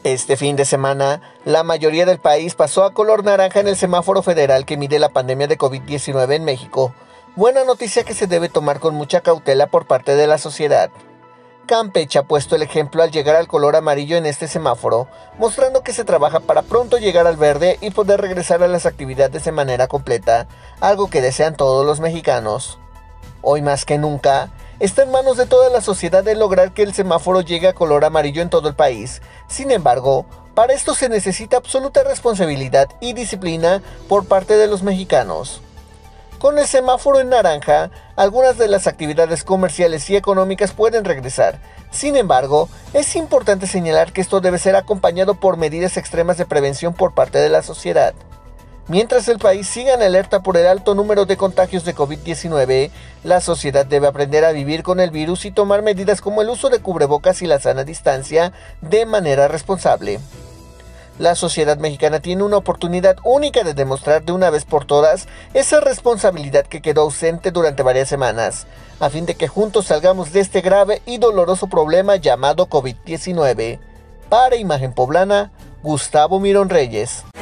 Este fin de semana, la mayoría del país pasó a color naranja en el semáforo federal que mide la pandemia de COVID-19 en México. Buena noticia que se debe tomar con mucha cautela por parte de la sociedad. Campeche ha puesto el ejemplo al llegar al color amarillo en este semáforo, mostrando que se trabaja para pronto llegar al verde y poder regresar a las actividades de manera completa, algo que desean todos los mexicanos. Hoy más que nunca, está en manos de toda la sociedad el lograr que el semáforo llegue a color amarillo en todo el país. Sin embargo, para esto se necesita absoluta responsabilidad y disciplina por parte de los mexicanos. Con el semáforo en naranja, algunas de las actividades comerciales y económicas pueden regresar. Sin embargo, es importante señalar que esto debe ser acompañado por medidas extremas de prevención por parte de la sociedad. Mientras el país siga en alerta por el alto número de contagios de COVID-19, la sociedad debe aprender a vivir con el virus y tomar medidas como el uso de cubrebocas y la sana distancia de manera responsable. La sociedad mexicana tiene una oportunidad única de demostrar de una vez por todas esa responsabilidad que quedó ausente durante varias semanas, a fin de que juntos salgamos de este grave y doloroso problema llamado COVID-19. Para Imagen Poblana, Gustavo Mirón Reyes.